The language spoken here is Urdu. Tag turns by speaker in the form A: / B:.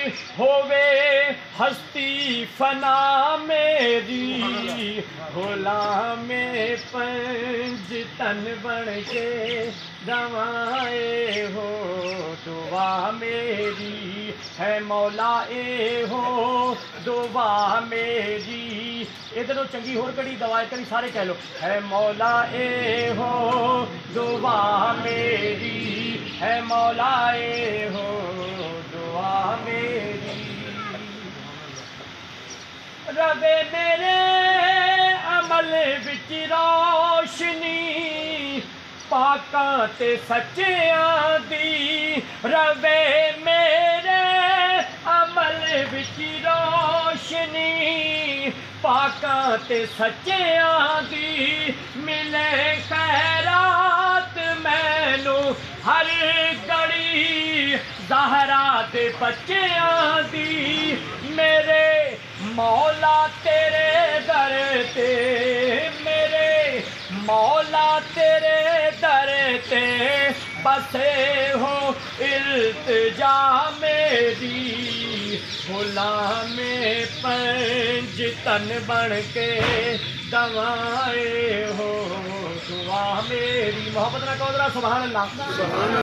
A: ہووے ہستی فنا میری غلام پنج تن بن کے دوائے ہو دعا میری ہے مولا اے ہو دعا میری ادھروں چنگی ہور کڑی دعائے کری سارے کہہ لو ہے مولا اے ہو دعا میری ہے مولا اے ہو دعا میری روے میرے عمل وچ روشنی پاکاں تے سچیاں دی روے میرے عمل وچ روشنی پاکاں تے سچیاں دی ملے خیرات مینوں ہر گھڑی زہرا دے بچیاں دی میرے مولا تیرے در تے میرے مولا تیرے در تے بسے ہو التجا میری غلام پنج تن بن کے دوائے ہو دعا میری محبت نہ کہو ذرا سبحان اللہ